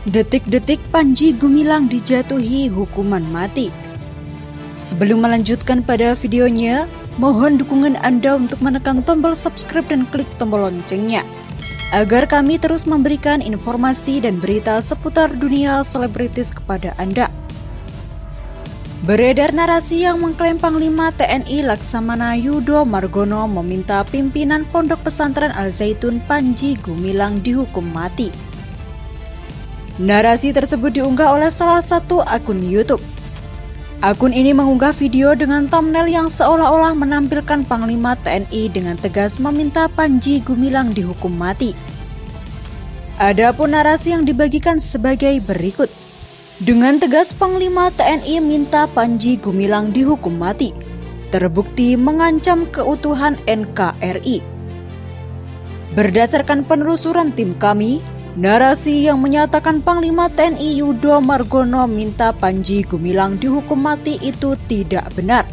Detik-detik Panji Gumilang dijatuhi hukuman mati. Sebelum melanjutkan pada videonya, mohon dukungan Anda untuk menekan tombol subscribe dan klik tombol loncengnya, agar kami terus memberikan informasi dan berita seputar dunia selebritis kepada Anda. Beredar narasi yang mengklaim Panglima TNI Laksamana Yudo Margono meminta pimpinan Pondok Pesantren Al-Zaitun Panji Gumilang dihukum mati. Narasi tersebut diunggah oleh salah satu akun YouTube. Akun ini mengunggah video dengan thumbnail yang seolah-olah menampilkan Panglima TNI dengan tegas meminta Panji Gumilang dihukum mati. Adapun narasi yang dibagikan sebagai berikut. Dengan tegas Panglima TNI minta Panji Gumilang dihukum mati. Terbukti mengancam keutuhan NKRI. Berdasarkan penelusuran tim kami, narasi yang menyatakan Panglima TNI Yudo Margono minta Panji Gumilang dihukum mati itu tidak benar.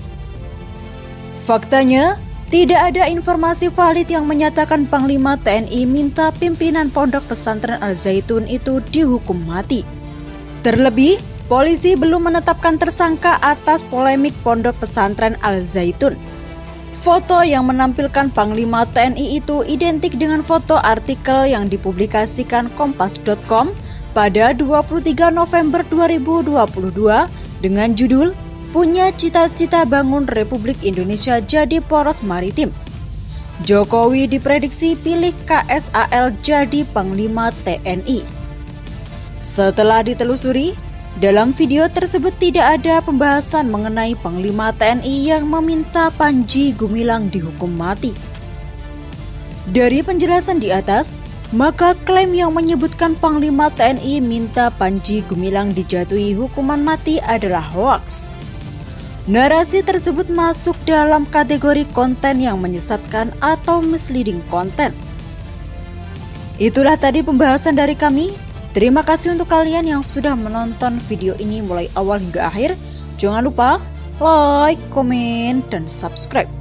Faktanya, tidak ada informasi valid yang menyatakan Panglima TNI minta pimpinan Pondok Pesantren Al-Zaitun itu dihukum mati. Terlebih, polisi belum menetapkan tersangka atas polemik Pondok Pesantren Al-Zaitun. Foto yang menampilkan Panglima TNI itu identik dengan foto artikel yang dipublikasikan Kompas.com pada 23 November 2022 dengan judul "Punya Cita-Cita Bangun Republik Indonesia Jadi Poros Maritim. Jokowi diprediksi pilih KSAL jadi Panglima TNI." Setelah ditelusuri, dalam video tersebut tidak ada pembahasan mengenai Panglima TNI yang meminta Panji Gumilang dihukum mati. Dari penjelasan di atas, maka klaim yang menyebutkan Panglima TNI minta Panji Gumilang dijatuhi hukuman mati adalah hoaks. Narasi tersebut masuk dalam kategori konten yang menyesatkan atau misleading content. Itulah tadi pembahasan dari kami. Terima kasih untuk kalian yang sudah menonton video ini mulai awal hingga akhir. Jangan lupa like, komen, dan subscribe.